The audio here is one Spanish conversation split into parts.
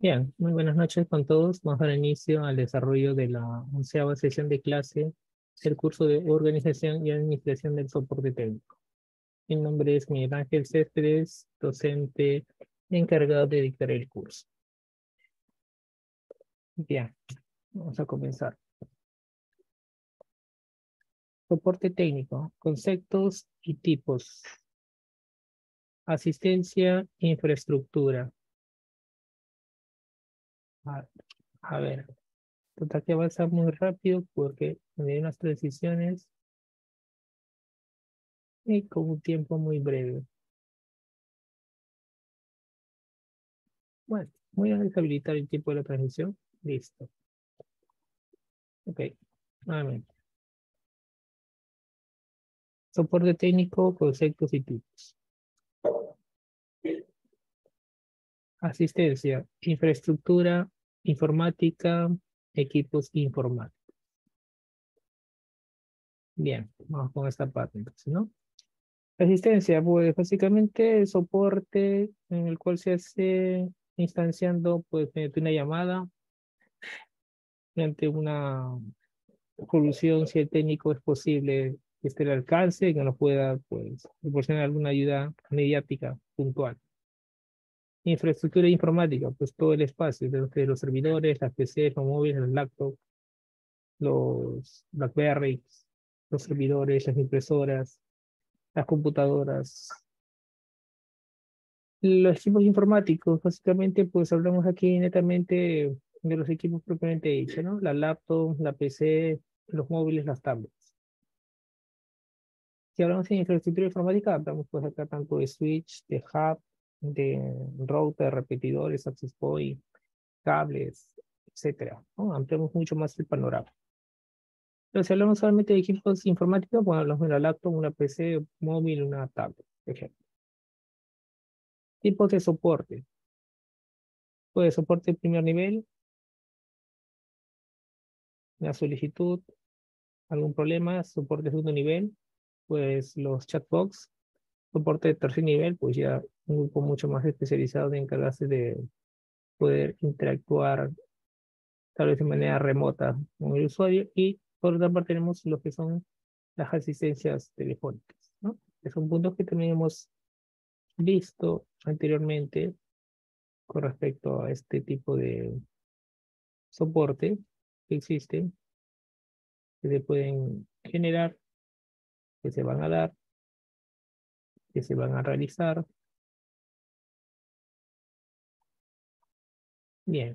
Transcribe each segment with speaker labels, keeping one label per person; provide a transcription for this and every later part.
Speaker 1: Bien, muy buenas noches con todos. Vamos a dar inicio al desarrollo de la 11ª sesión de clase del curso de Organización y Administración del Soporte Técnico. Mi nombre es Miguel Ángel Céspedes, docente encargado de dictar el curso. Bien, vamos a comenzar. Soporte técnico, conceptos y tipos. Asistencia, infraestructura. A, a ver, total que avanza muy rápido porque hay unas transiciones y con un tiempo muy breve. Bueno, voy a deshabilitar el tiempo de la transmisión. Listo. Ok. Nuevamente. Soporte técnico, conceptos y tipos. Asistencia, infraestructura, informática, equipos informáticos. Bien, vamos con esta parte entonces, ¿no? Asistencia, pues básicamente el soporte en el cual se hace instanciando pues mediante una llamada, mediante una solución, si el técnico es posible que esté al alcance, que nos pueda pues proporcionar alguna ayuda mediática puntual. Infraestructura informática, pues todo el espacio, de los servidores, las PCs, los móviles, los laptops, los BlackBerry, los servidores, las impresoras, las computadoras. Los equipos informáticos, básicamente, pues hablamos aquí netamente de los equipos propiamente dichos, ¿no? La laptop, la PC, los móviles, las tablets. Si hablamos de infraestructura informática, hablamos pues acá tanto de switch, de hub, de router, repetidores, access point, cables, etcétera, ¿no? Ampliamos mucho más el panorama. Pero si hablamos solamente de equipos informáticos, bueno, hablamos de una laptop, una PC, un móvil, una tablet, por ejemplo. Tipos de soporte. Pues soporte de primer nivel, una solicitud, algún problema, soporte de segundo nivel, pues los chatbots, soporte de tercer nivel, pues ya un grupo mucho más especializado de encargarse de poder interactuar tal vez de manera remota con el usuario, y por otra parte tenemos lo que son las asistencias telefónicas, ¿no? Que son puntos que también hemos visto anteriormente con respecto a este tipo de soporte que existen, que se pueden generar, que se van a dar, que se van a realizar. Bien,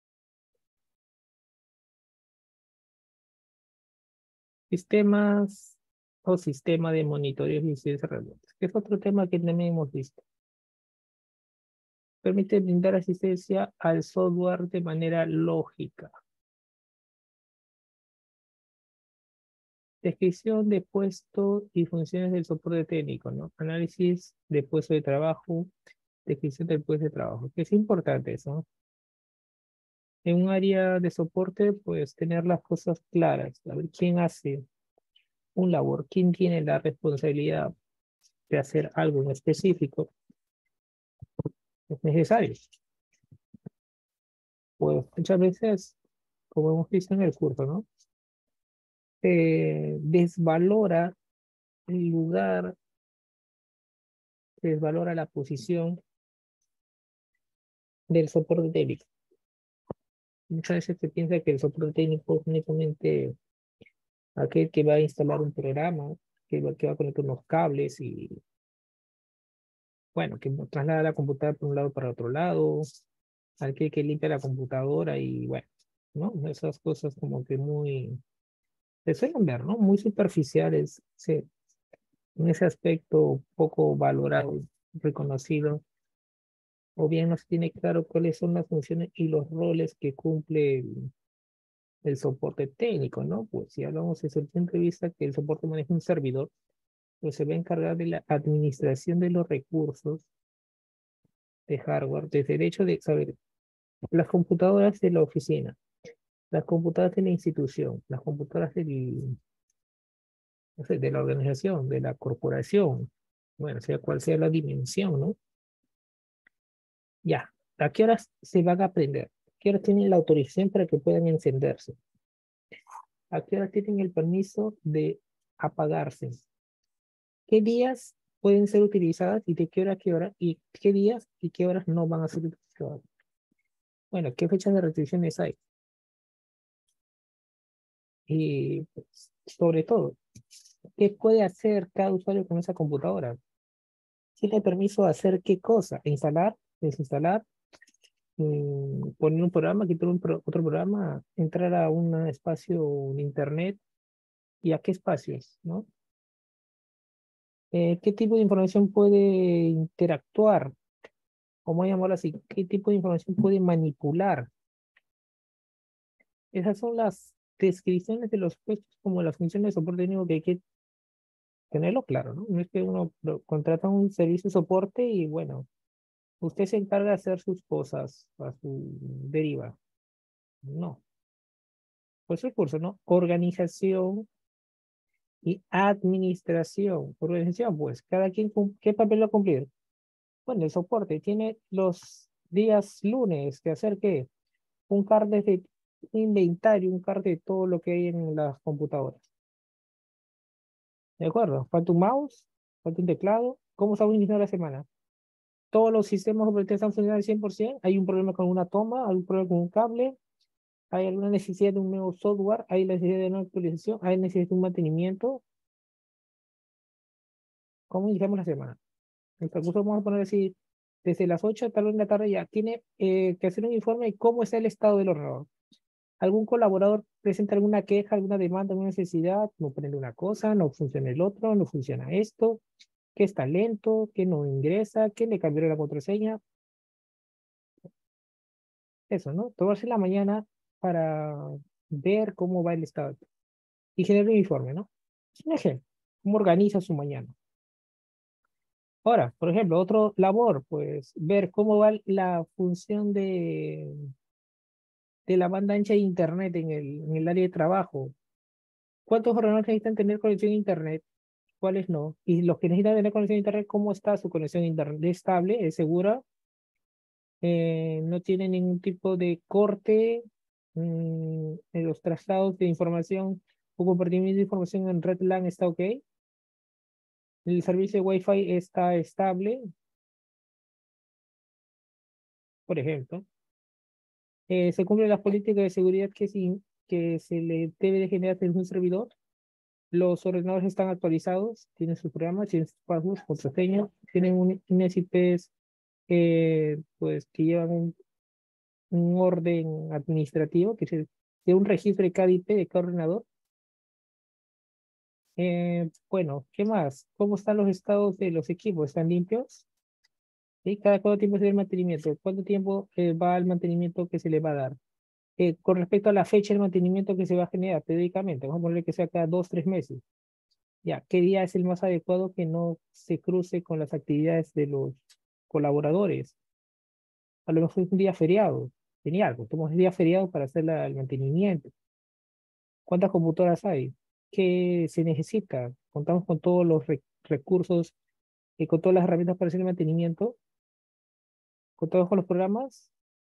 Speaker 1: sistemas o sistema de monitoreo y asistencia remotas, que es otro tema que también hemos visto. Permite brindar asistencia al software de manera lógica. Descripción de puesto y funciones del soporte técnico, ¿no? Análisis de puesto de trabajo, descripción del puesto de trabajo, que es importante eso, ¿no? En un área de soporte, pues tener las cosas claras, saber quién hace un labor, quién tiene la responsabilidad de hacer algo en específico, es necesario. Pues muchas veces, como hemos visto en el curso, ¿no? Se desvalora el lugar, se desvalora la posición del soporte técnico. Muchas veces se piensa que el soporte técnico es únicamente aquel que va a instalar un programa, que va a conectar unos cables y, bueno, que traslada la computadora por un lado para otro lado, aquel que limpia la computadora y, bueno, ¿no? Esas cosas como que muy, se suelen ver, ¿no? Muy superficiales, sí, en ese aspecto poco valorado, reconocido, o bien no se tiene claro cuáles son las funciones y los roles que cumple el soporte técnico, ¿no? Pues si hablamos desde el punto de vista que el soporte maneja un servidor, pues se va a encargar de la administración de los recursos de hardware, desde el hecho de saber las computadoras de la oficina, las computadoras de la institución, las computadoras del, no sé, de la organización, de la corporación, bueno, sea cual sea la dimensión, ¿no? Ya. ¿A qué horas se van a prender? ¿A qué horas tienen la autorización para que puedan encenderse? ¿A qué horas tienen el permiso de apagarse? ¿Qué días pueden ser utilizadas y de qué hora a qué hora? ¿Y qué días y qué horas no van a ser utilizadas? Bueno, ¿qué fechas de restricciones hay? Y pues, sobre todo, ¿qué puede hacer cada usuario con esa computadora? ¿Tiene permiso de hacer qué cosa? ¿Instalar? ¿Desinstalar? ¿Poner un programa? ¿Quitar otro programa? ¿Entrar a un espacio de internet? ¿Y a qué espacios? ¿No? ¿Qué tipo de información puede interactuar? ¿Cómo llamarlo así? ¿Qué tipo de información puede manipular? Esas son las descripciones de los puestos como las funciones de soporte técnico que hay que tenerlo claro, ¿no? No es que uno contrata un servicio de soporte y bueno, usted se encarga de hacer sus cosas a su deriva. No. Pues el curso, ¿no? Organización y administración. Organización, pues, cada quien, ¿qué papel va a cumplir? Bueno, el soporte tiene los días lunes que hacer qué? Un card de inventario, un card de todo lo que hay en las computadoras. ¿De acuerdo? Falta un mouse, falta un teclado. ¿Cómo está iniciando la semana? Todos los sistemas operativos están funcionando al 100%. Hay un problema con una toma, hay un problema con un cable, hay alguna necesidad de un nuevo software, hay necesidad de una actualización, hay necesidad de un mantenimiento. ¿Cómo iniciamos la semana? El curso vamos a poner así, desde las 8 tal vez en la tarde ya tiene que hacer un informe de cómo está el estado del ordenador. ¿Algún colaborador presenta alguna queja, alguna demanda, alguna necesidad? No prende una cosa, no funciona el otro, no funciona esto, que está lento, que no ingresa, que le cambiaron la contraseña. Eso, ¿no? Tomarse la mañana para ver cómo va el estado y generar un informe, ¿no? Es un ejemplo, cómo organiza su mañana. Ahora, por ejemplo, otro labor, pues ver cómo va la función de la banda ancha de Internet en el área de trabajo. ¿Cuántos ordenadores necesitan tener conexión a Internet? ¿Cuáles no? Y los que necesitan tener conexión a Internet, ¿cómo está su conexión a Internet? ¿Es estable? ¿Es segura? ¿No tiene ningún tipo de corte en los traslados de información o compartimiento de información en red LAN? ¿Está ok? ¿El servicio de Wi-Fi está estable? Por ejemplo. ¿Se cumplen las políticas de seguridad que se le debe de generar desde un servidor? Los ordenadores están actualizados, tienen sus programas, tienen sus passwords, contraseñas, tienen unas IPs pues, que llevan un orden administrativo, que es de un registro de cada IP de cada ordenador. Bueno, ¿qué más? ¿Cómo están los estados de los equipos? ¿Están limpios? ¿Sí? ¿Cada cuánto tiempo se da el mantenimiento? ¿Cuánto tiempo va el mantenimiento que se le va a dar? Con respecto a la fecha del mantenimiento que se va a generar periódicamente, vamos a poner que sea cada 2, 3 meses. Ya, ¿qué día es el más adecuado que no se cruce con las actividades de los colaboradores? A lo mejor es un día feriado. Genial, pues tomamos el día feriado para hacer el mantenimiento. ¿Cuántas computadoras hay? ¿Qué se necesita? Contamos con todos los recursos y con todas las herramientas para hacer el mantenimiento. Contamos con los programas.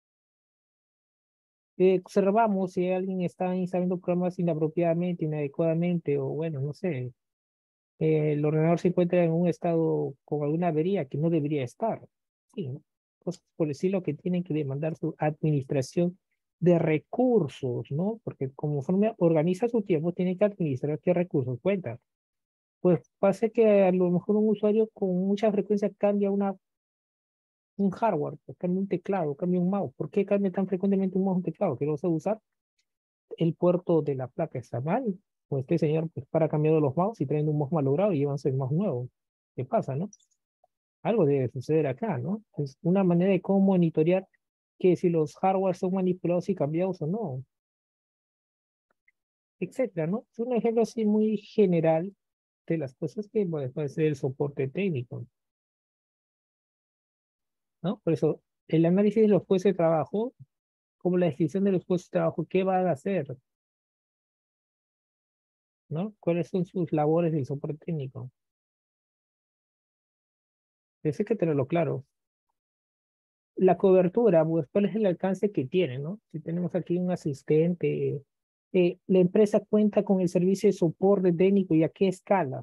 Speaker 1: Observamos si alguien está instalando programas inapropiadamente, inadecuadamente, o bueno, no sé, el ordenador se encuentra en un estado con alguna avería que no debería estar. Sí, ¿no? Cosas por decirlo que tienen que demandar su administración de recursos, ¿no? Porque conforme organiza su tiempo, tiene que administrar qué recursos cuenta. Pues pasa que a lo mejor un usuario con mucha frecuencia cambia un hardware, pues cambia un teclado, cambia un mouse. ¿Por qué cambia tan frecuentemente un mouse o un teclado? Que no sabe usar. El puerto de la placa está mal. Pues este señor pues para cambiando los mouse y trayendo un mouse malogrado y llevándose el mouse nuevo. ¿Qué pasa, no? Algo debe suceder acá, ¿no? Es una manera de cómo monitorear que si los hardware son manipulados y cambiados o no, etcétera, ¿no? Es un ejemplo así muy general de las cosas que puede ser el soporte técnico, ¿no? Por eso, el análisis de los puestos de trabajo, como la descripción de los puestos de trabajo, ¿qué van a hacer? ¿No? ¿Cuáles son sus labores del soporte técnico? Eso hay que tenerlo claro. la cobertura, pues cuál es el alcance que tiene, ¿no? Si tenemos aquí un asistente, la empresa cuenta con el servicio de soporte técnico y a qué escala.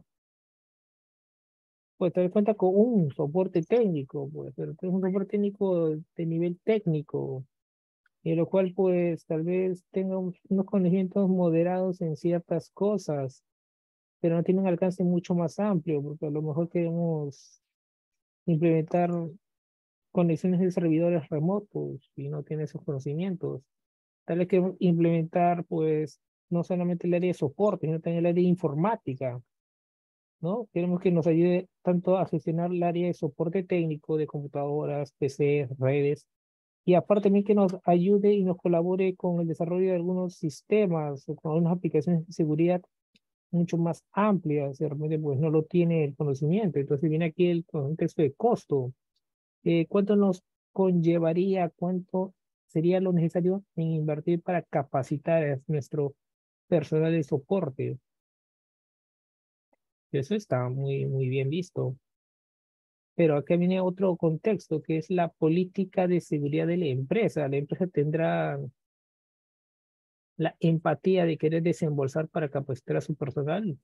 Speaker 1: Pues tal vez cuenta con un soporte técnico, pues, pero es un soporte técnico de nivel técnico, y lo cual pues tal vez tenga unos conocimientos moderados en ciertas cosas, pero no tiene un alcance mucho más amplio, porque a lo mejor queremos implementar conexiones de servidores remotos y no tiene esos conocimientos. Tal vez que implementar, pues, no solamente el área de soporte, sino también el área de informática, ¿no? Queremos que nos ayude tanto a gestionar el área de soporte técnico de computadoras, PCs, redes, y aparte también que nos ayude y nos colabore con el desarrollo de algunos sistemas o con algunas aplicaciones de seguridad mucho más amplias, de repente pues no lo tiene el conocimiento. Entonces viene aquí el contexto de costo. ¿Cuánto nos conllevaría, cuánto sería lo necesario en invertir para capacitar a nuestro personal de soporte? Eso está muy bien visto. Pero acá viene otro contexto, que es la política de seguridad de la empresa. La empresa tendrá la empatía de querer desembolsar para capacitar a su personal,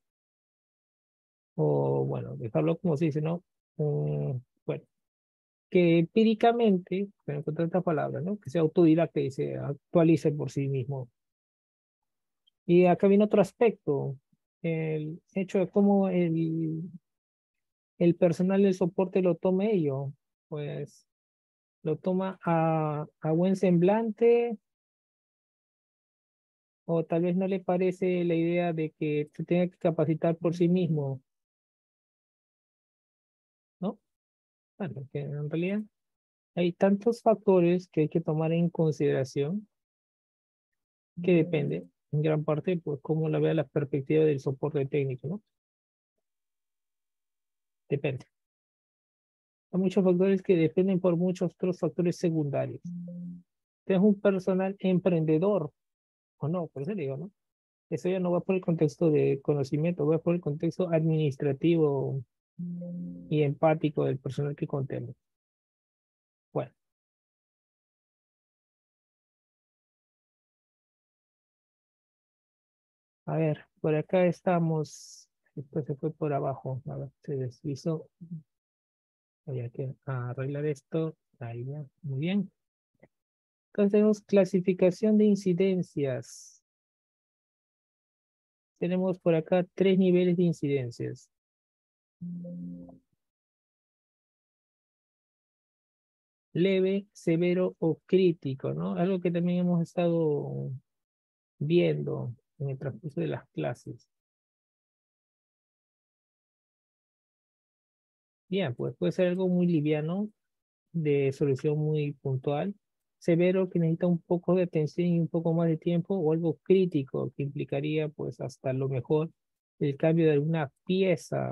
Speaker 1: o bueno, dejarlo como se dice, ¿no? Bueno, que empíricamente, pero encontrar esta palabra, ¿no? Que sea autodidacta y se actualice por sí mismo. Y acá viene otro aspecto, el hecho de cómo el personal del soporte lo tome ello, pues lo toma a buen semblante, o tal vez no le parece la idea de que se tenga que capacitar por sí mismo, ¿no? Bueno, que en realidad hay tantos factores que hay que tomar en consideración que depende en gran parte, pues, cómo la vea la perspectiva del soporte técnico, ¿no? Depende. Hay muchos factores que dependen por muchos otros factores secundarios. ¿Tienes un personal emprendedor o no? Por eso le digo, ¿no? Eso ya no va por el contexto de conocimiento, va por el contexto administrativo y empático del personal que contemos. Bueno, a ver, por acá estamos. Esto se fue por abajo. A ver, se deslizó. Había que arreglar esto. Ahí ya. Muy bien. Entonces tenemos clasificación de incidencias. Tenemos por acá 3 niveles de incidencias. Leve, severo o crítico, ¿no? Algo que también hemos estado viendo en el transcurso de las clases. Bien, pues puede ser algo muy liviano, de solución muy puntual. Severo, que necesita un poco de atención y un poco más de tiempo, o algo crítico, que implicaría pues hasta lo mejor el cambio de alguna pieza,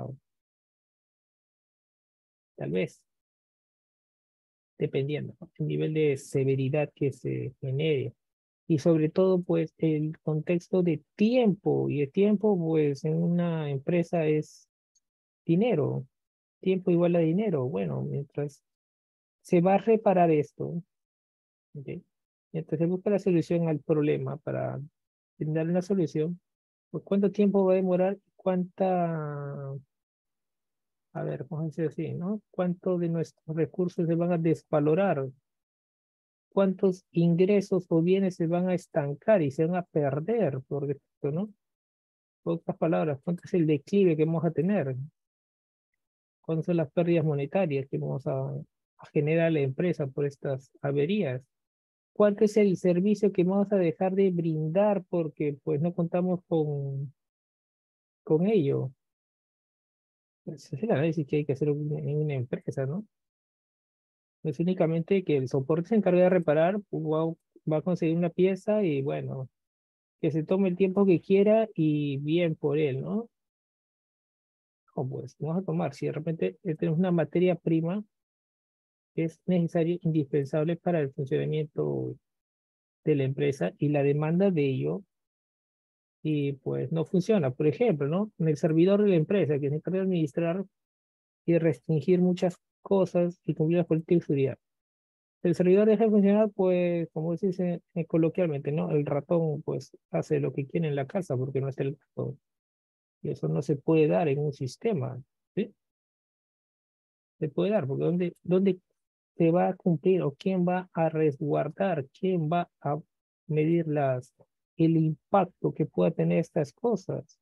Speaker 1: tal vez, dependiendo, ¿no? El nivel de severidad que se genere. Y sobre todo, pues, el contexto de tiempo, y el tiempo, pues, en una empresa es dinero. Tiempo igual a dinero. Bueno, mientras se va a reparar esto, ¿ok? Mientras se busca la solución al problema para darle una solución, pues cuánto tiempo va a demorar, cuánta, a ver, vamos a decir así, ¿no? ¿Cuánto de nuestros recursos se van a desvalorar? ¿Cuántos ingresos o bienes se van a estancar y se van a perder por esto, ¿no? Por otras palabras, ¿cuánto es el declive que vamos a tener? ¿Cuántas son las pérdidas monetarias que vamos a generar a la empresa por estas averías? ¿Cuánto es el servicio que vamos a dejar de brindar porque pues no contamos con ello? Ese es el análisis que hay que hacer en una empresa, ¿no? No es únicamente que el soporte se encargue de reparar, pues, va a conseguir una pieza y bueno, que se tome el tiempo que quiera y bien por él, ¿no? O pues vamos a tomar, si de repente tenemos una materia prima que es necesaria, indispensable para el funcionamiento de la empresa y la demanda de ello, y pues no funciona. Por ejemplo, ¿no? En el servidor de la empresa que se encarga de administrar y restringir muchas cosas y cumplir las políticas de seguridad. el servidor deja de funcionar, pues, como se dice coloquialmente, ¿no? El ratón, pues, hace lo que quiere en la casa porque no está el gato. Y eso no se puede dar en un sistema, ¿sí? Se puede dar, porque ¿dónde se va a cumplir o quién va a resguardar, quién va a medir el impacto que pueda tener estas cosas?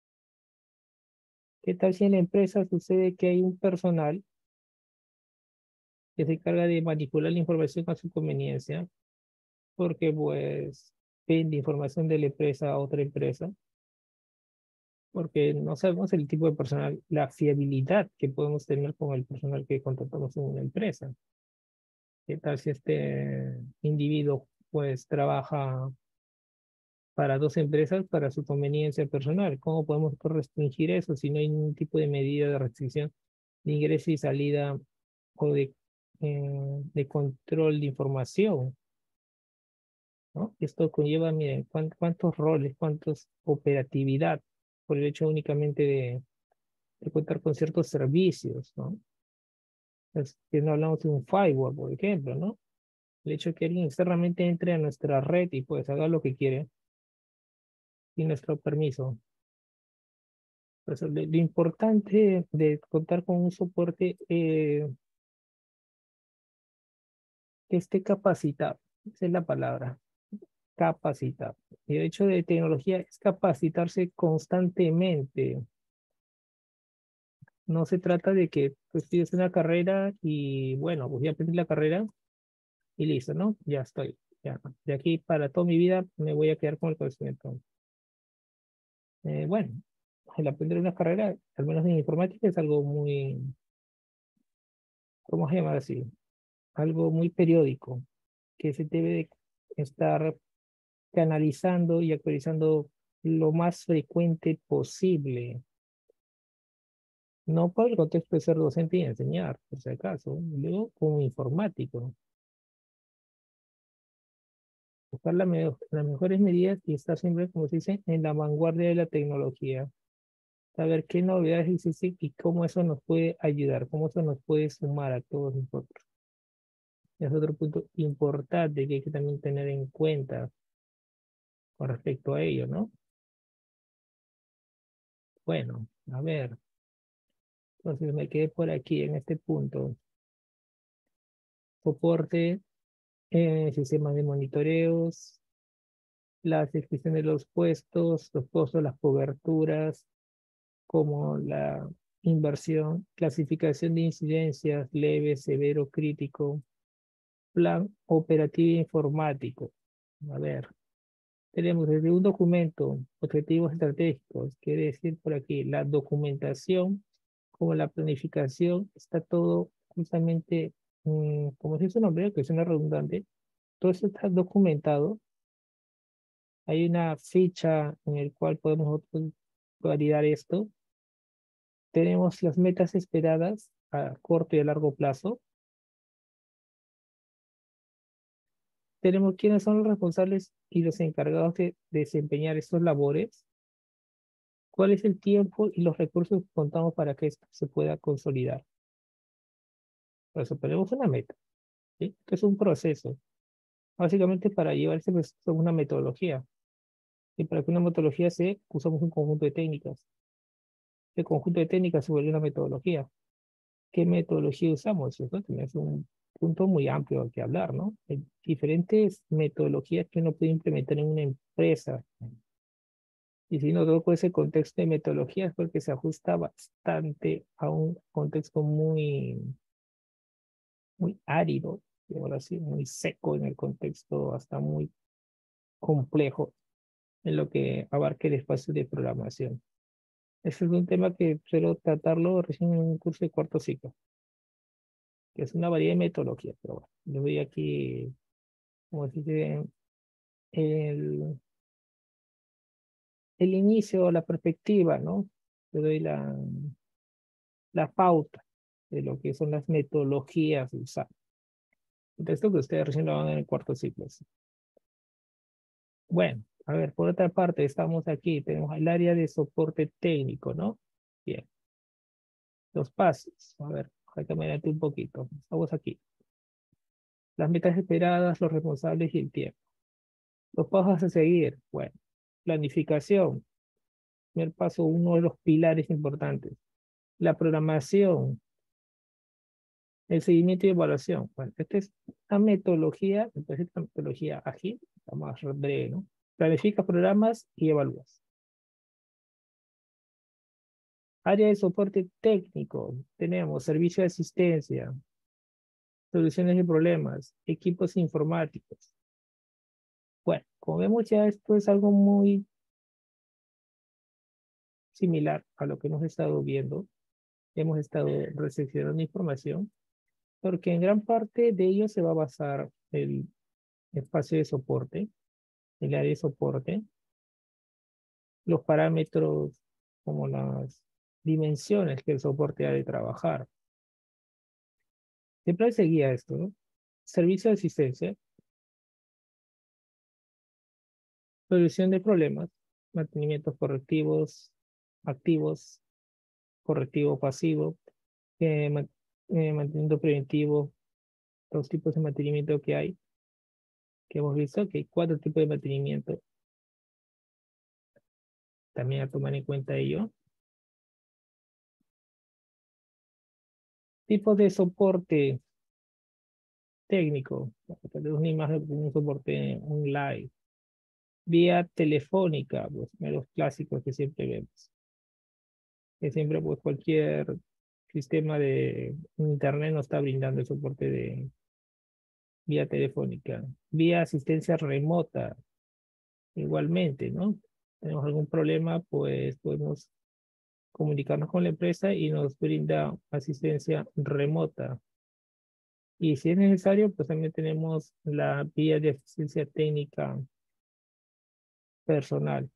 Speaker 1: ¿Qué tal si en la empresa sucede que hay un personal que se encarga de manipular la información a su conveniencia? Porque pues vende información de la empresa a otra empresa, porque no sabemos el tipo de personal, la fiabilidad que podemos tener con el personal que contratamos en una empresa. ¿Qué tal si este individuo pues trabaja para dos empresas para su conveniencia personal? ¿Cómo podemos restringir eso si no hay ningún tipo de medida de restricción de ingreso y salida o de control de información? ¿No? Esto conlleva, miren, cuántos roles, cuántos operatividad por el hecho únicamente de contar con ciertos servicios, ¿no? Es que no hablamos de un firewall, por ejemplo, ¿no? El hecho de que alguien externamente entre a nuestra red y pues haga lo que quiere sin nuestro permiso. Pues, lo importante de contar con un soporte que esté capacitado, esa es la palabra, capacitado. Y el hecho de tecnología es capacitarse constantemente. No se trata de que tú estudies una carrera y bueno, pues ya aprendí la carrera y listo, ¿no? Ya estoy. Ya. De aquí para toda mi vida me voy a quedar con el conocimiento. Bueno, el aprender una carrera, al menos en informática, es algo muy, ¿cómo se llama así? Algo muy periódico, que se debe de estar canalizando y actualizando lo más frecuente posible. No por el contexto de ser docente y enseñar, por si acaso. Luego, como informático. Buscar las mejores medidas y estar siempre, como se dice, en la vanguardia de la tecnología. Saber qué novedades existen y cómo eso nos puede ayudar, cómo eso nos puede sumar a todos nosotros. Es otro punto importante que hay que también tener en cuenta con respecto a ello, ¿no? Bueno, a ver, entonces me quedé por aquí en este punto. Soporte, sistemas de monitoreos, la descripción de los puestos, las coberturas, como la inversión, clasificación de incidencias, leve, severo, crítico, plan operativo informático. A ver, tenemos desde un documento, objetivos estratégicos, quiere decir por aquí, la documentación, como la planificación, está todo justamente, como si es un nombre, que suena redundante, todo eso está documentado. Hay una ficha en el cual podemos nosotros validar esto. Tenemos las metas esperadas a corto y a largo plazo. Tenemos quiénes son los responsables y los encargados de desempeñar estos labores. ¿Cuál es el tiempo y los recursos que contamos para que esto se pueda consolidar? Por eso ponemos una meta, ¿sí? Esto es un proceso. Básicamente para llevar ese proceso una metodología. Y para que una metodología se usamos un conjunto de técnicas. El conjunto de técnicas se vuelve una metodología. ¿Qué metodología usamos? Eso también es un punto muy amplio al que hablar, ¿no? Hay diferentes metodologías que uno puede implementar en una empresa. Y si no toco ese contexto de metodologías, porque se ajusta bastante a un contexto muy árido, y ahora sí, muy seco en el contexto, hasta muy complejo en lo que abarca el espacio de programación. Ese es un tema que suelo tratarlo recién en un curso de cuarto ciclo, que es una variedad de metodologías, pero bueno, yo voy aquí, como se dice, el, el inicio, la perspectiva, ¿no? Te doy la pauta de lo que son las metodologías usadas. Esto que ustedes recién lo van en el cuarto ciclo. ¿Sí? Bueno, a ver, por otra parte, estamos aquí, tenemos el área de soporte técnico, ¿no? Bien, los pasos. A ver, déjame adelante un poquito. Estamos aquí. Las metas esperadas, los responsables y el tiempo. Los pasos a seguir. Bueno, planificación. Primer paso, uno de los pilares importantes. La programación, el seguimiento y evaluación. Bueno, esta es una metodología, entonces esta metodología ágil, la más breve, ¿no? Planificas programas y evalúas. Área de soporte técnico, tenemos servicio de asistencia, soluciones de problemas, equipos informáticos. Bueno, como vemos ya esto es algo muy similar a lo que hemos estado viendo. Hemos estado recepcionando información, porque en gran parte de ello se va a basar el espacio de soporte, el área de soporte, los parámetros como las dimensiones que el soporte ha de trabajar. Siempre seguía esto, ¿no? Servicio de asistencia, solución de problemas, mantenimientos correctivos, activos, correctivo pasivo, mantenimiento preventivo, los tipos de mantenimiento que hay, que hemos visto que hay 4 tipos de mantenimiento, también a tomar en cuenta ello. Tipos de soporte técnico, tenemos una imagen de un soporte online, vía telefónica, pues los clásicos que siempre vemos, que siempre pues cualquier sistema de internet nos está brindando el soporte de vía telefónica, vía asistencia remota, igualmente, ¿no? Tenemos algún problema, pues podemos comunicarnos con la empresa y nos brinda asistencia remota. Y si es necesario, pues también tenemos la vía de asistencia técnica personal.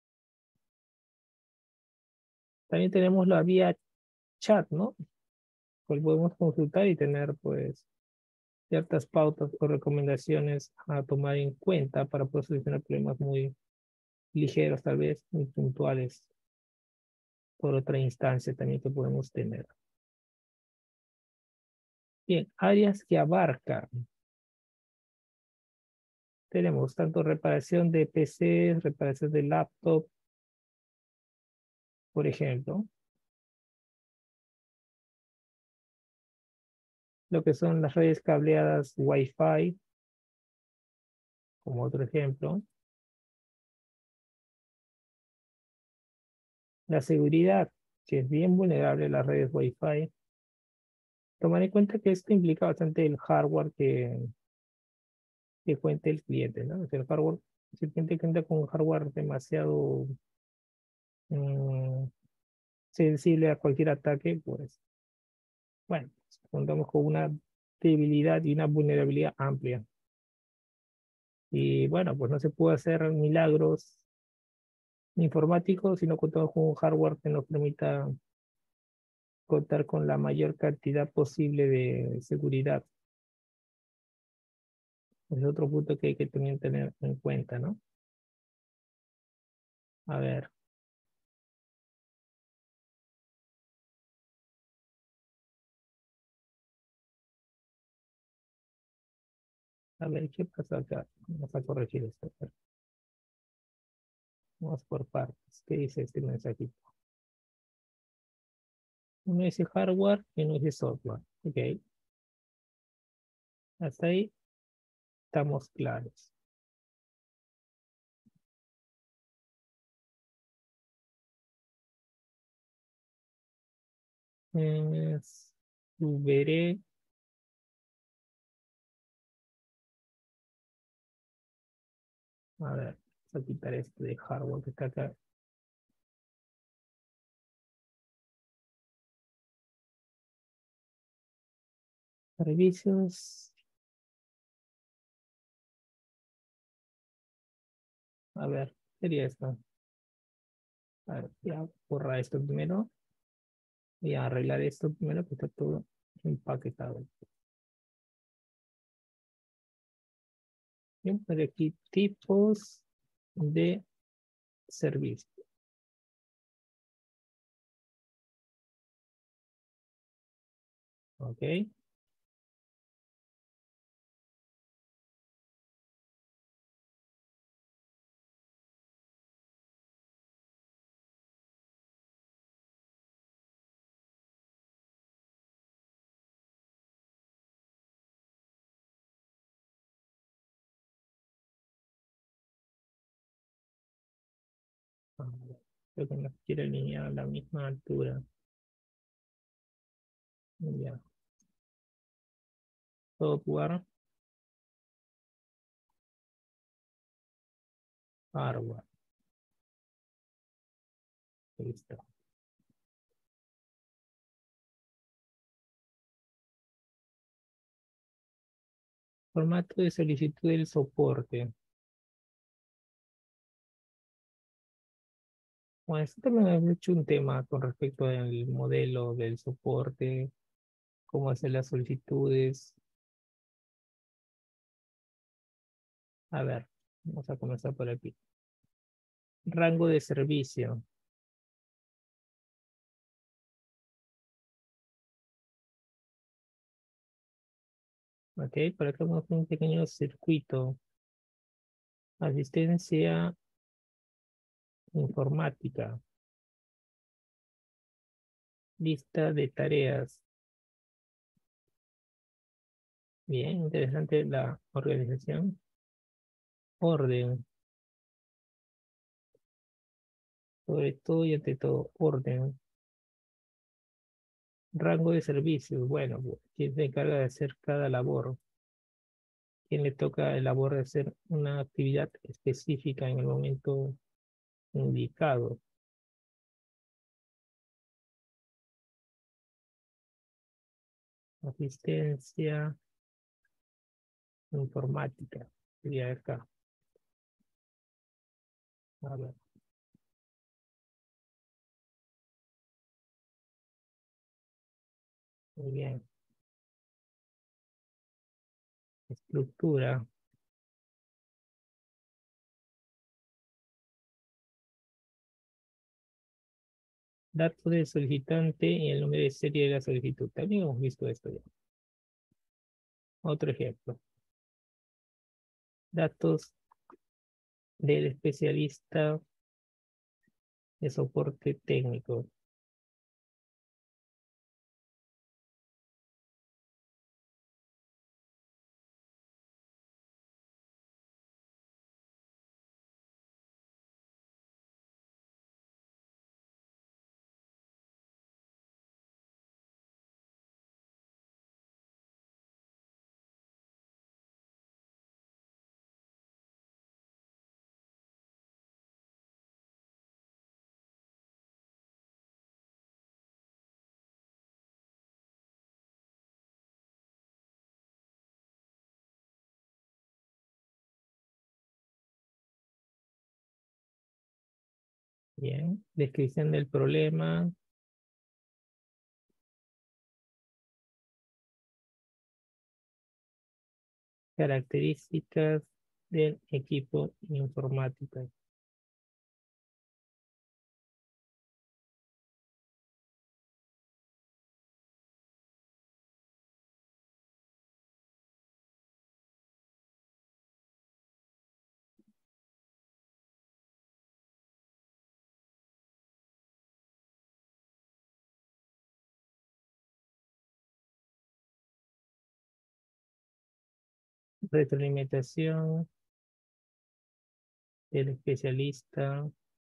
Speaker 1: También tenemos la vía chat, ¿no? Pues podemos consultar y tener, pues, ciertas pautas o recomendaciones a tomar en cuenta para poder solucionar problemas muy ligeros, tal vez, muy puntuales, por otra instancia también que podemos tener. Bien, áreas que abarcan. Tenemos tanto reparación de PCs, reparación de laptop, por ejemplo, lo que son las redes cableadas Wi-Fi, como otro ejemplo. La seguridad, que es bien vulnerable a las redes Wi-Fi. Tomar en cuenta que esto implica bastante el hardware que cuente el cliente, ¿no? O sea, el hardware, si el cliente cuenta con un hardware demasiado mm, sensible a cualquier ataque, pues, bueno, contamos con una debilidad y una vulnerabilidad amplia. Y bueno, pues no se puede hacer milagros informáticos si no contamos con un hardware que nos permita contar con la mayor cantidad posible de seguridad. Es otro punto que hay que también tener en cuenta, ¿no? A ver, a ver, ¿qué pasa acá? Vamos a corregir esto. A ver, vamos por partes. ¿Qué dice este mensajito? Uno dice hardware y uno dice software. Ok, hasta ahí estamos claros. Subiré, a ver, vamos a quitar esto de hardware que está acá. Servicios, a ver, sería esto. A ver, ya borra esto primero. Voy a arreglar esto primero, que está todo empaquetado. Bien, por aquí tipos de servicio. Ok. Creo que nos quiere alinear a la misma altura. Ya. Software, hardware. Listo. Formato de solicitud del soporte. Bueno, esto también hemos hecho un tema con respecto al modelo del soporte, cómo hacer las solicitudes. A ver, vamos a comenzar por aquí. Rango de servicio. Ok, por acá vamos a hacer un pequeño circuito. Asistencia informática. Lista de tareas. Bien, interesante la organización. Orden. Sobre todo y ante todo, orden. Rango de servicios. Bueno, pues, ¿quién se encarga de hacer cada labor? ¿Quién le toca el labor de hacer una actividad específica en el momento indicado? Asistencia informática. Sería acá. A ver, muy bien. Estructura. Datos del solicitante y el nombre de serie de la solicitud. También hemos visto esto ya. Otro ejemplo. Datos del especialista de soporte técnico. Bien. Descripción del problema. Características del equipo informático. Retroalimentación del especialista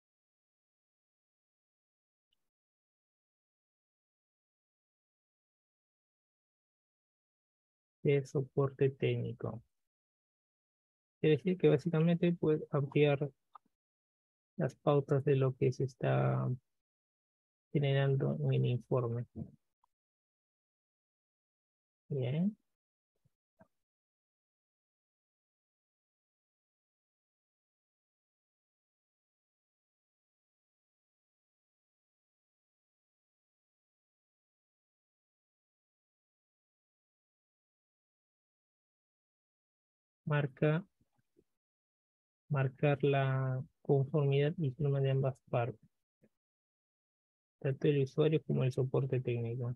Speaker 1: de soporte técnico. Es decir, que básicamente puede ampliar las pautas de lo que se está generando en el informe. Bien. Marca, marcar la conformidad y firma de ambas partes, tanto el usuario como el soporte técnico.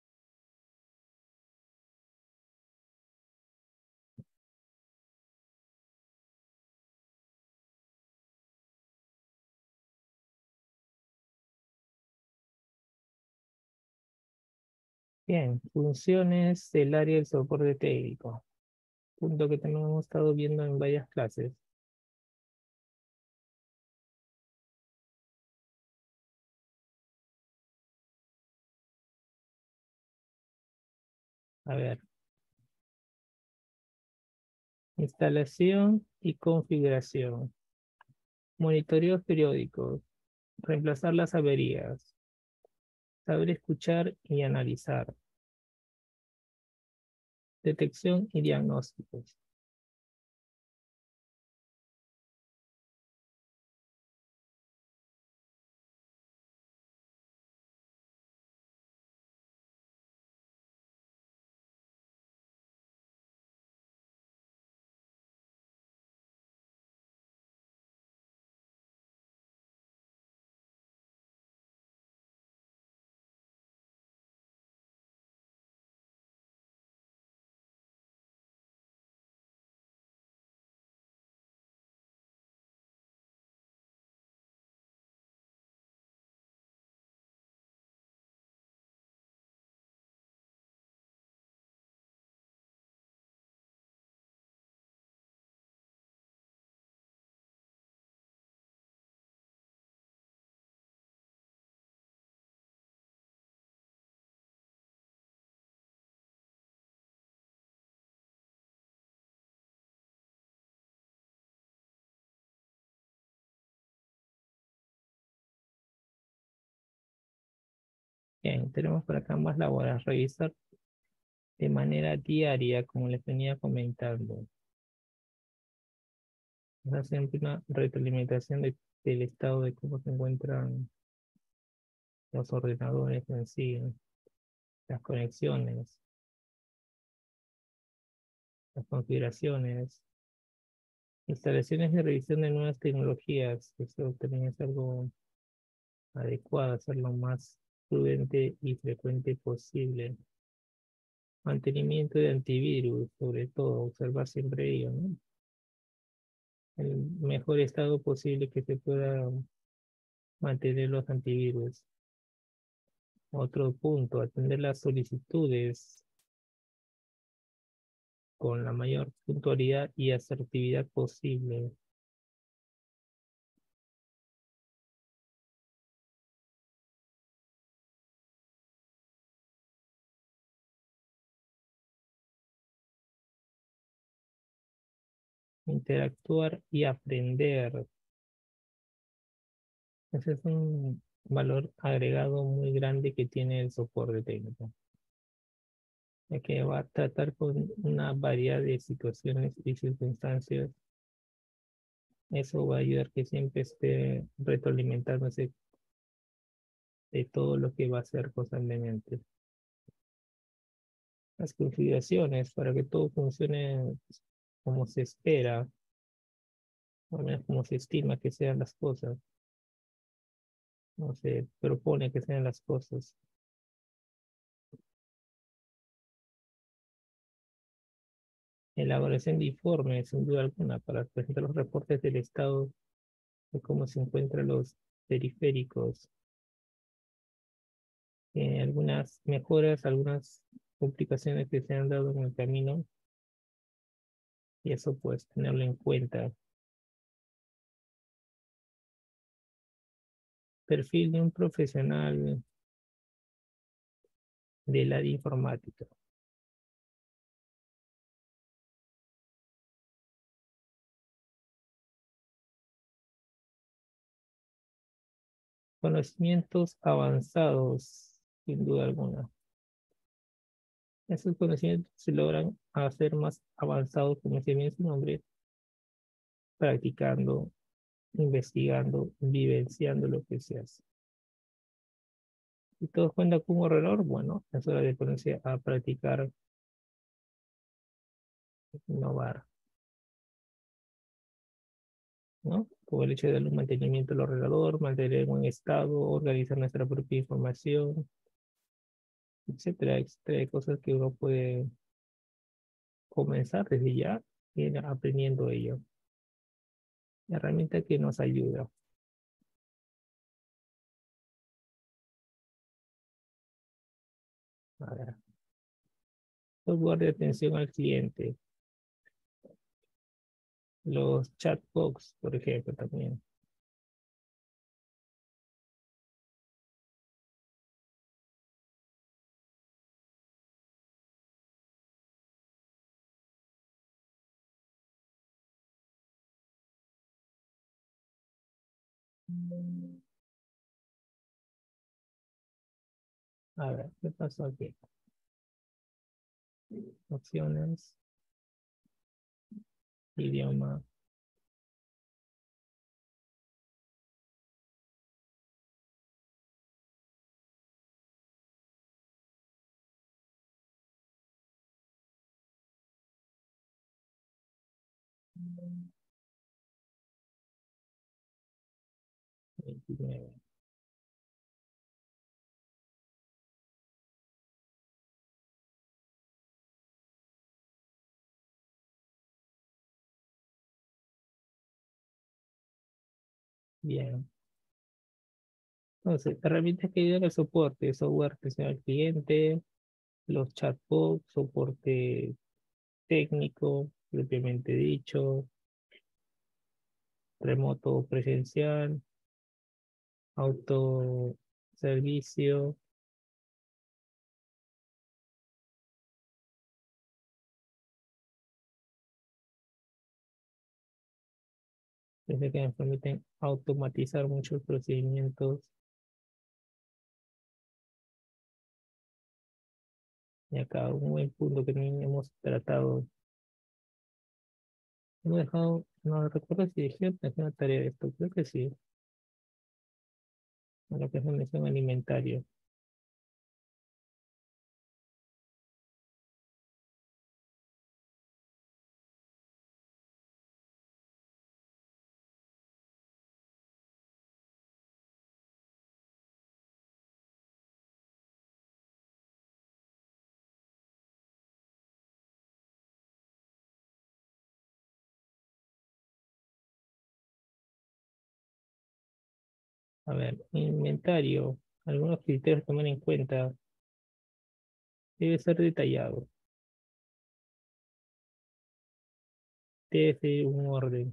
Speaker 1: Bien, funciones del área del soporte técnico. Punto que también hemos estado viendo en varias clases. A ver, instalación y configuración. Monitoreos periódicos. Reemplazar las averías. Saber escuchar y analizar. Detección y diagnósticos. Bien, tenemos por acá más labores. Revisar de manera diaria, como les venía comentando. Hacer siempre una retroalimentación del estado de cómo se encuentran los ordenadores en sí, las conexiones, las configuraciones, instalaciones de revisión de nuevas tecnologías. Eso también es algo adecuado, hacerlo más prudente y frecuente posible. Mantenimiento de antivirus, sobre todo, observar siempre ello, ¿no? El mejor estado posible que se pueda mantener los antivirus. Otro punto, atender las solicitudes con la mayor puntualidad y asertividad posible. Interactuar y aprender. Ese es un valor agregado muy grande que tiene el soporte técnico, ya que va a tratar con una variedad de situaciones y circunstancias. Eso va a ayudar que siempre esté retroalimentándose de todo lo que va a hacer constantemente. Las configuraciones para que todo funcione como se espera, o al menos como se estima que sean las cosas, no se propone que sean las cosas. Elaboración de informes, sin duda alguna, para presentar los reportes del estado de cómo se encuentran los periféricos, algunas mejoras, algunas complicaciones que se han dado en el camino, y eso pues tenerlo en cuenta. Perfil de un profesional del área informática. Conocimientos avanzados, sin duda alguna. Esos conocimientos se logran hacer más avanzados, como se bien su nombre, practicando, investigando, vivenciando lo que se hace. Si todo cuenta con un error, bueno, es hora de ponerse a practicar, innovar, ¿no? Como el hecho de darle un mantenimiento al ordenador, mantener en buen estado, organizar nuestra propia información, etcétera, etcétera, hay cosas que uno puede comenzar desde ya, ir aprendiendo ello. Herramienta que nos ayuda. A ver, software de atención al cliente, los chatbots, por ejemplo, también. A ver, ¿qué pasó aquí? Opciones, idioma. Veintinueve. Bien. Entonces, herramientas que ayudan al soporte, software atención al cliente, los chatbots, soporte técnico, propiamente dicho, remoto presencial, autoservicio, desde que me permiten automatizar muchos procedimientos. Y acá un buen punto que también hemos tratado. Hemos dejado, no recuerdo si dejé una tarea de esto, creo que sí, en lo que es la mención alimentario. A ver, inventario, algunos criterios que tomar en cuenta, debe ser detallado, debe ser un orden.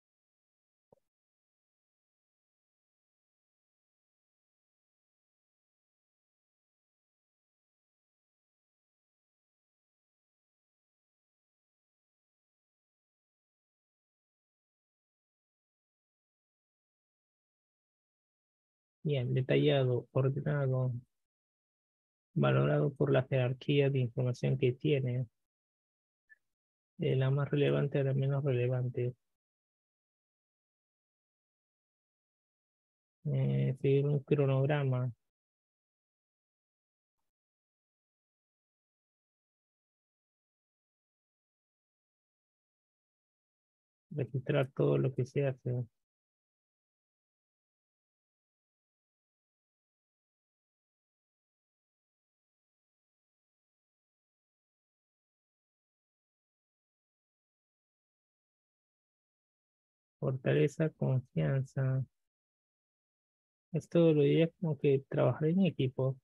Speaker 1: Bien, detallado, ordenado, valorado por la jerarquía de información que tiene, la más relevante a la menos relevante, seguir un cronograma, registrar todo lo que se hace, fortaleza, confianza. Esto lo diría como que trabajar en equipo,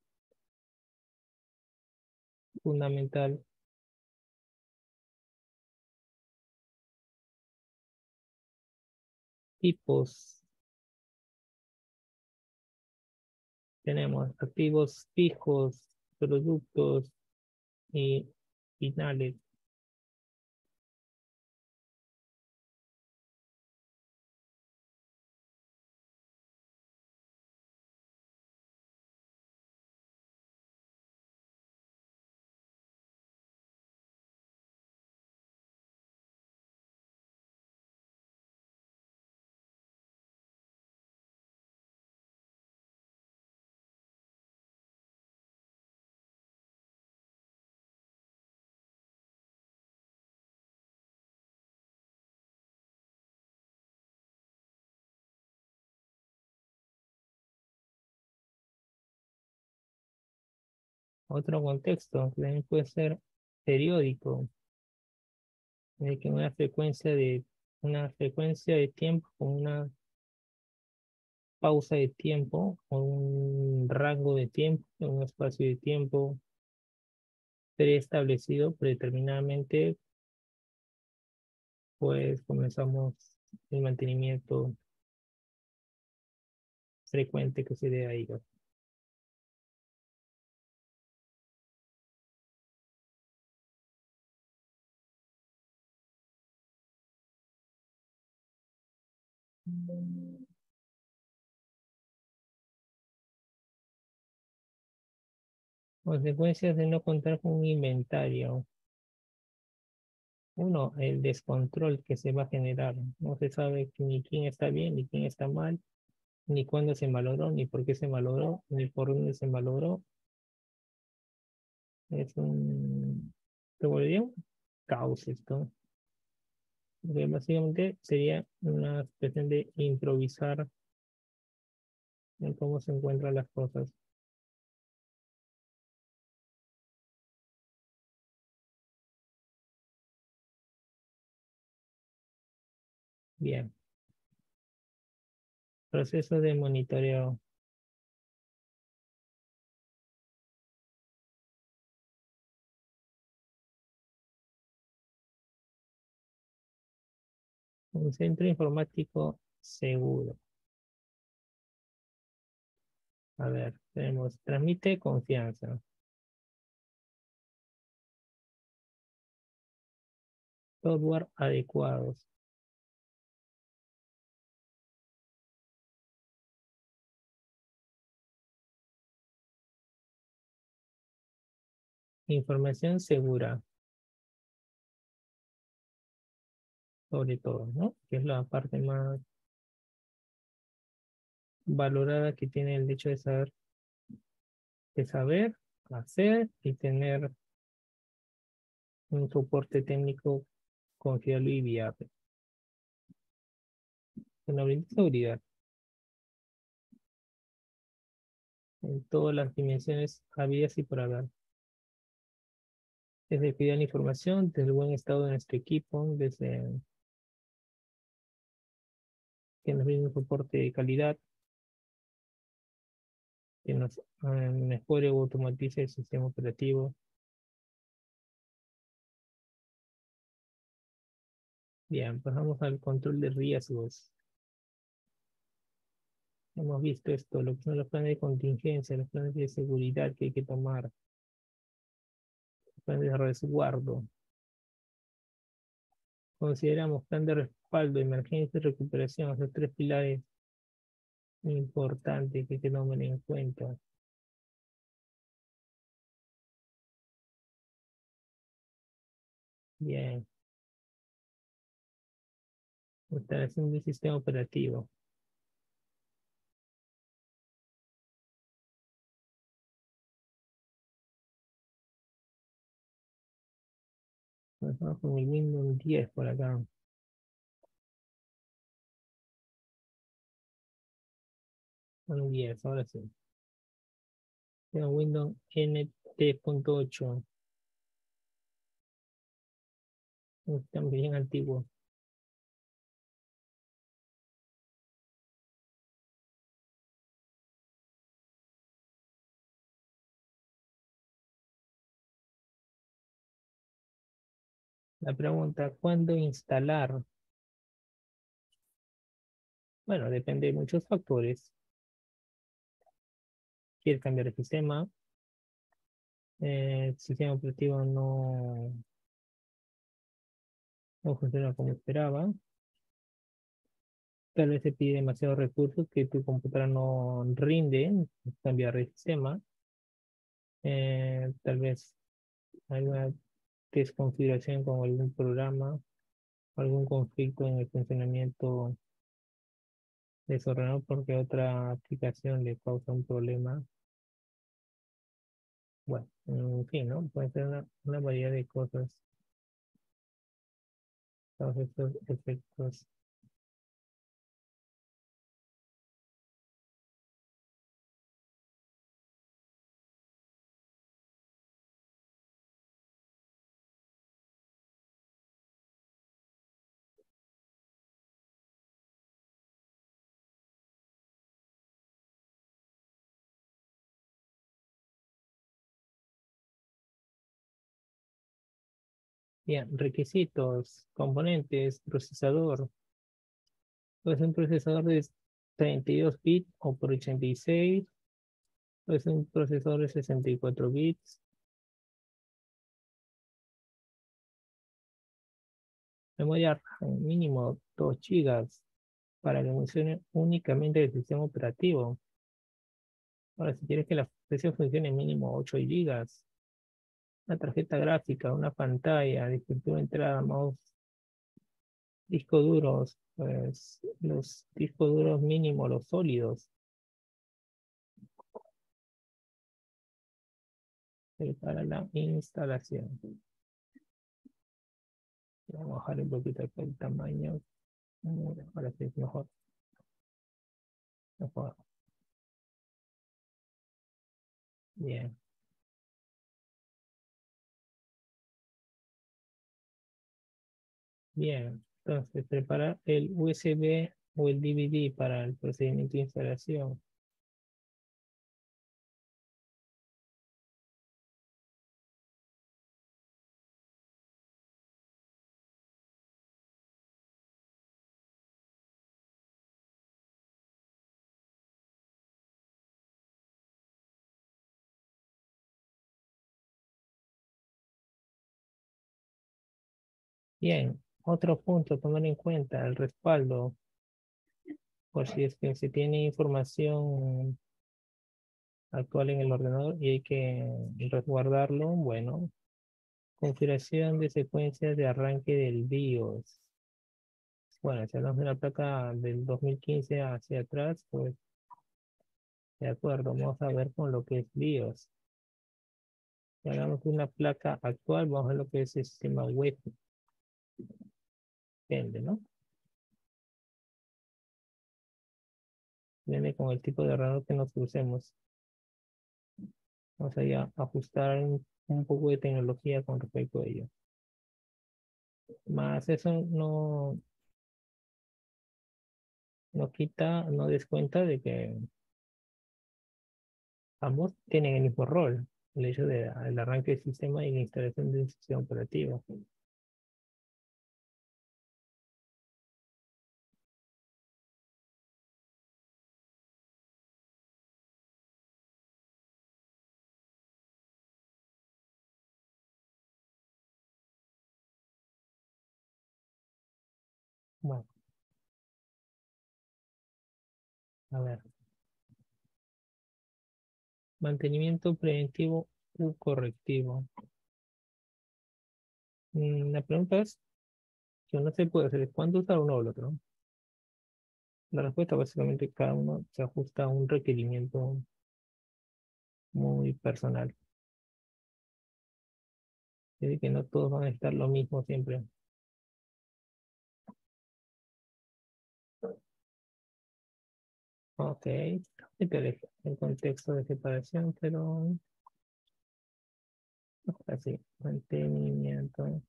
Speaker 1: fundamental. Tipos, tenemos activos fijos, productos y finales. Otro contexto que también puede ser periódico, de que una frecuencia de tiempo con una pausa de tiempo o un rango de tiempo, un espacio de tiempo preestablecido predeterminadamente, pues comenzamos el mantenimiento frecuente que se dé ahí. Consecuencias de no contar con un inventario. Uno, el descontrol que se va a generar. No se sabe ni quién está bien, ni quién está mal, ni cuándo se malogró, ni por qué se malogró, ni por dónde se malogró. Se volvería un caos esto. Porque básicamente sería una especie de improvisar en cómo se encuentran las cosas. Bien. Proceso de monitoreo. Un centro informático seguro. A ver, tenemos transmite confianza. Software adecuados. Información segura, sobre todo, ¿no? Que es la parte más valorada que tiene el hecho de saber, hacer y tener un soporte técnico confiable y viable. Con la seguridad en todas las dimensiones habidas y por haber. Desde cuidar la información, desde el buen estado de nuestro equipo, desde que nos brinde un soporte de calidad, que nos mejore o automatice el sistema operativo. Bien, pasamos al control de riesgos. Hemos visto esto, lo que son los planes de contingencia, los planes de seguridad que hay que tomar, los planes de resguardo. Consideramos plan de respaldo, emergencia y recuperación, esos tres pilares importantes que hay que tomar en cuenta. Bien, instalación del sistema operativo. Nos vamos con el Windows 10 por acá. Windows 10, ahora sí. Tengo Windows NT.8. Están bien antiguos. La pregunta, ¿cuándo instalar? Bueno, depende de muchos factores. ¿Quieres cambiar el sistema? El sistema operativo no funciona como esperaba. Tal vez te pide demasiados recursos que tu computadora no rinde, cambiar el sistema. Tal vez alguna desconfiguración con algún programa, algún conflicto en el funcionamiento desordenado porque otra aplicación le causa un problema. Bueno, en fin, ¿no? Puede ser una variedad de cosas, todos estos efectos. Bien, requisitos, componentes, procesador. Puede ser un procesador de 32 bits o por 86. Puede ser un procesador de 64 bits. Memoria RAM mínimo 2 gigas para que funcione únicamente el sistema operativo. Ahora, si quieres que la PC funcione mínimo 8 gigas, una tarjeta gráfica, una pantalla, dispositivo de entrada, mouse, discos duros, pues los discos duros mínimo, los sólidos, para la instalación. Vamos a bajar un poquito acá el tamaño. Ahora sí es mejor. Mejor. Bien, bien. Entonces, preparar el USB o el DVD para el procedimiento de instalación. Bien, otro punto a tomar en cuenta, el respaldo, por si es que se tiene información actual en el ordenador y hay que resguardarlo. Bueno, configuración de secuencias de arranque del BIOS. Bueno, si hablamos de la placa del 2015 hacia atrás, pues de acuerdo, vamos a ver con lo que es BIOS. Si hablamos de una placa actual, vamos a ver lo que es el sistema web, depende, ¿no? Depende con el tipo de ordenador que nos crucemos. Vamos a ya ajustar un poco de tecnología con respecto a ello. Más eso no quita, no descuenta de que ambos tienen el mismo rol, el hecho del arranque del sistema y la instalación de un sistema operativo. Bueno, a ver, mantenimiento preventivo u correctivo. La pregunta es, que no se puede hacer, ¿cuándo usar uno o el otro? La respuesta básicamente cada uno se ajusta a un requerimiento muy personal. Es decir, que no todos van a estar lo mismo siempre. Ok, el contexto de separación, pero así, mantenimiento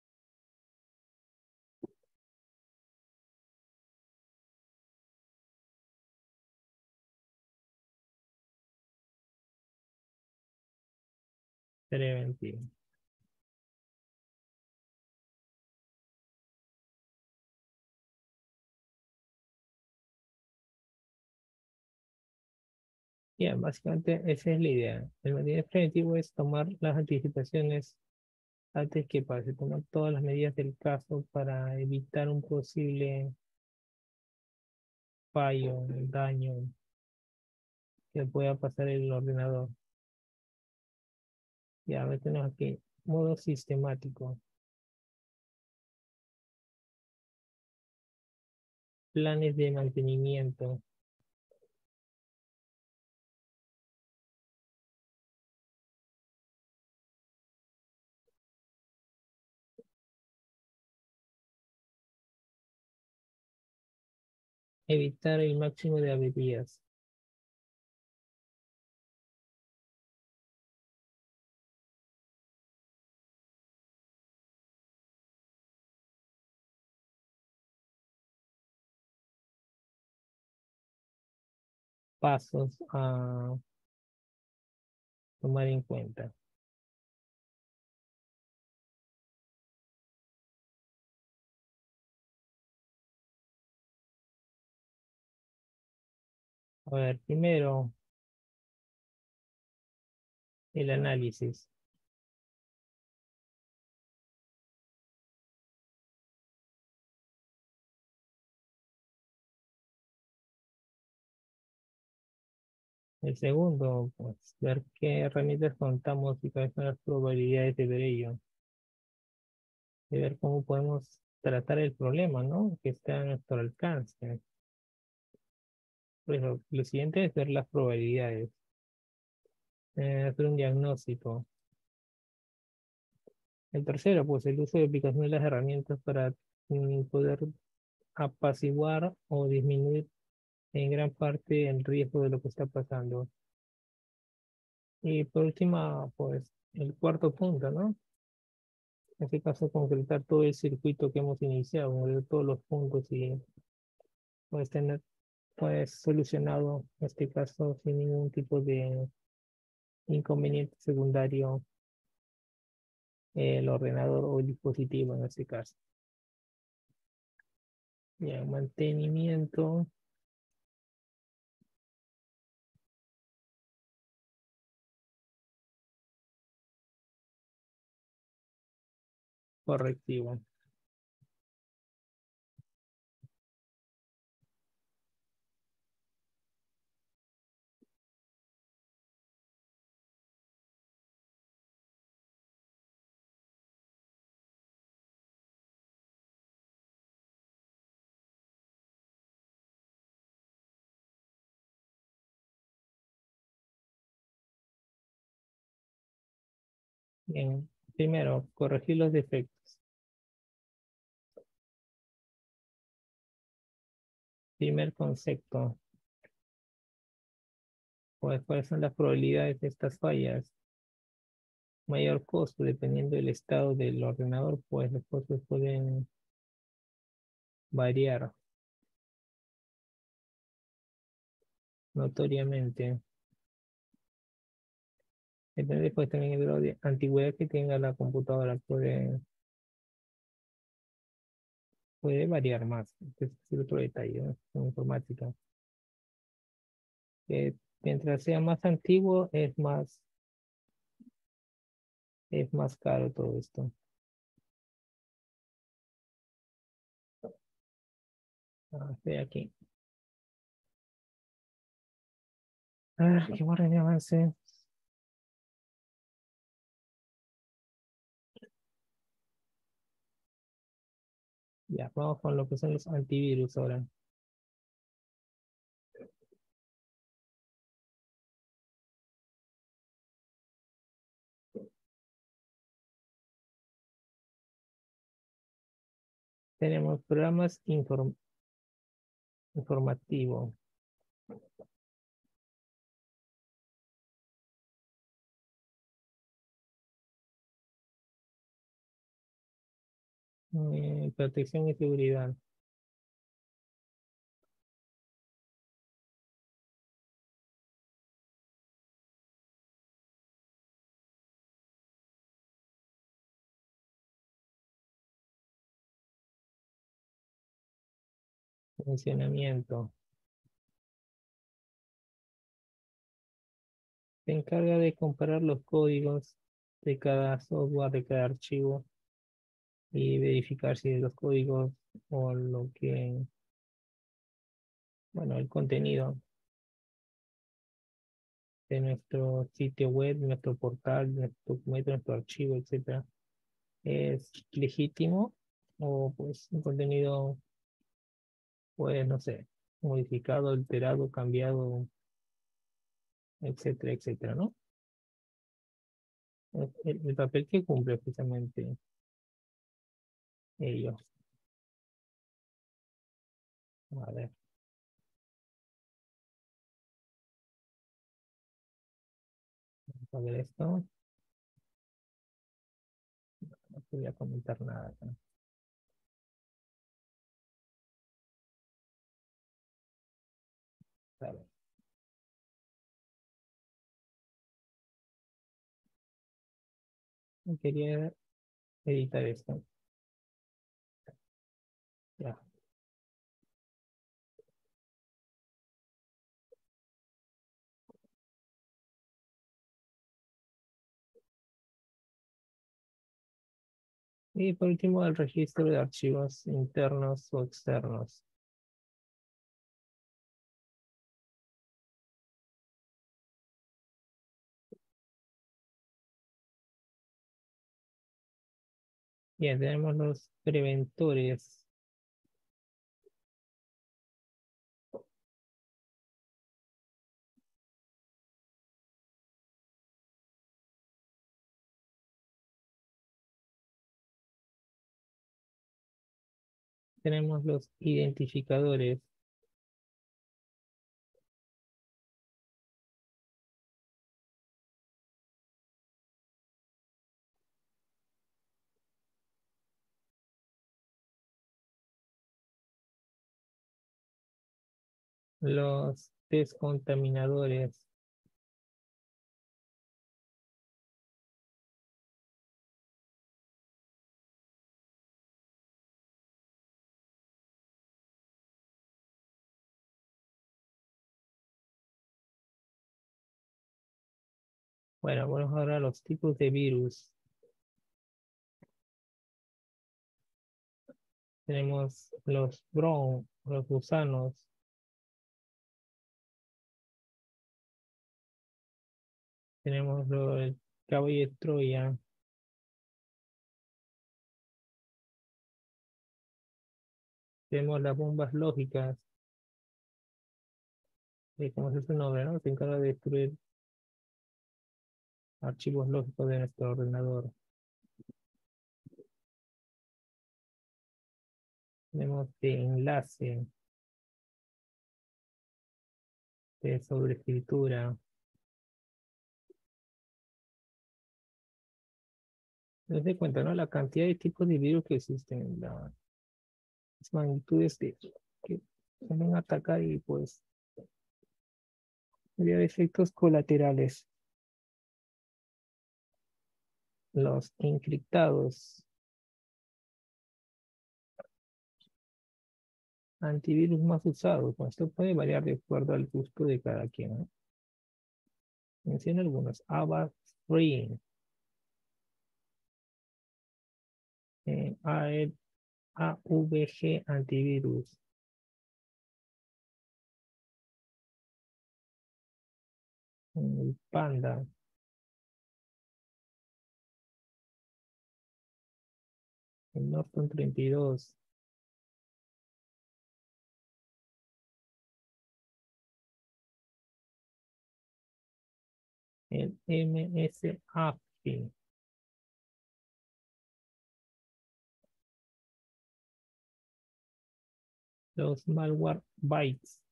Speaker 1: preventivo. Bien, básicamente esa es la idea. El mantenimiento preventivo es tomar las anticipaciones antes que pase, tomar todas las medidas del caso para evitar un posible fallo, daño que pueda pasar en el ordenador. Ya, tenemos aquí modo sistemático, planes de mantenimiento, evitar el máximo de averías. Pasos a tomar en cuenta. A ver, primero, el análisis. El segundo, pues, ver qué herramientas contamos y cuáles son las probabilidades de ver ello. De ver cómo podemos tratar el problema, ¿no? Que está a nuestro alcance. Por eso, lo siguiente es ver las probabilidades. Hacer un diagnóstico. El tercero, pues, el uso de aplicación de las herramientas para poder apaciguar o disminuir en gran parte el riesgo de lo que está pasando. Y por última, pues, el cuarto punto, ¿no? En este caso, concretar todo el circuito que hemos iniciado, mover todos los puntos y puedes tener, pues, solucionado, en este caso, sin ningún tipo de inconveniente secundario, el ordenador o el dispositivo en este caso. Ya, mantenimiento correctivo. Bien, primero, corregir los defectos. Primer concepto, pues, ¿cuáles son las probabilidades de estas fallas? Mayor costo, dependiendo del estado del ordenador, pues los costos pueden variar notoriamente. Depende pues también el grado de antigüedad que tenga la computadora, puede variar más. Este es otro detalle, ¿no? En informática. Mientras sea más antiguo, es más caro todo esto. Estoy aquí. Qué barra de avance. Ya, vamos con lo que son los antivirus ahora. Tenemos programas informativos. Protección y seguridad. Funcionamiento. Se encarga de comparar los códigos de cada software, de cada archivo y verificar si los códigos o bueno, el contenido de nuestro sitio web, nuestro portal, nuestro documento, nuestro archivo, etcétera, es legítimo o pues un contenido, pues no sé, modificado, alterado, cambiado, etcétera, etcétera, ¿no? El papel que cumple precisamente ellos. A ver, vamos a ver esto. No te voy a comentar nada acá. A ver, quería editar esto. Ya. Y por último, el registro de archivos internos o externos. Bien, tenemos los preventores. Tenemos los identificadores. Los descontaminadores. Bueno, vamos ahora a los tipos de virus. Tenemos los Brown, los gusanos. Tenemos el caballo de Troya. Tenemos las bombas lógicas. Como es su nombre, ¿no? Se encarga de destruir archivos lógicos de nuestro ordenador. Tenemos de enlace, de sobreescritura. No se cuenta, ¿no? La cantidad de tipos de virus que existen, las magnitudes que pueden atacar y pues había efectos colaterales. Los encriptados, antivirus más usados. Bueno, esto puede variar de acuerdo al gusto de cada quien, ¿no? Menciono algunos. Avast Free, AVG Antivirus, el Panda, el Norton 32, el MS-AFI, los malware bytes,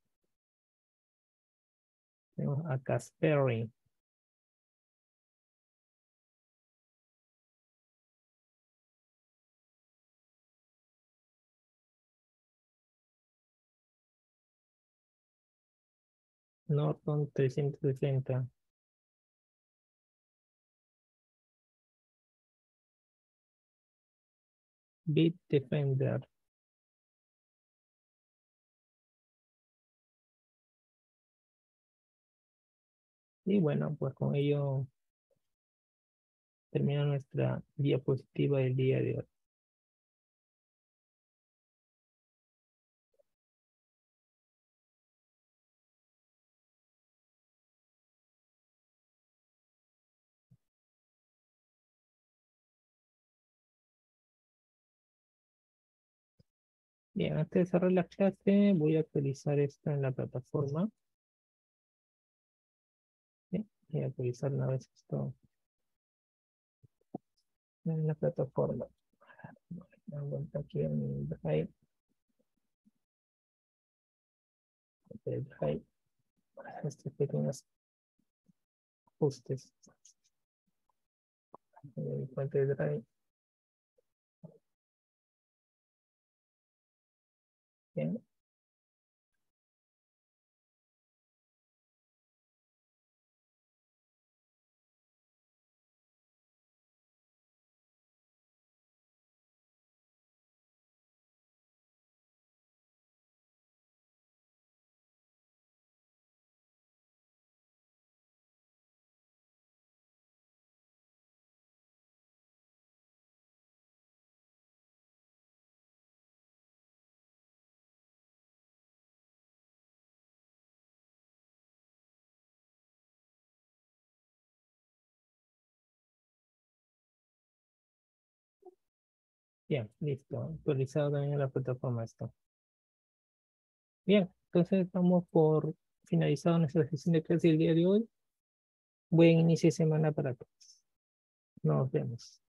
Speaker 1: tenemos a Kaspersky, Norton 360, Bitdefender. Y bueno, pues con ello termina nuestra diapositiva del día de hoy. Bien, antes de cerrar la clase, voy a actualizar esto en la plataforma. Bien, voy a actualizar una vez esto en la plataforma. La vuelta aquí en el Drive. El Drive. Estos pequeños ajustes. En el fuente de Drive. Bien. Bien, listo. Actualizado también en la plataforma esto. Bien, entonces vamos por finalizado nuestra sesión de clase el día de hoy. Buen inicio de semana para todos. Nos vemos.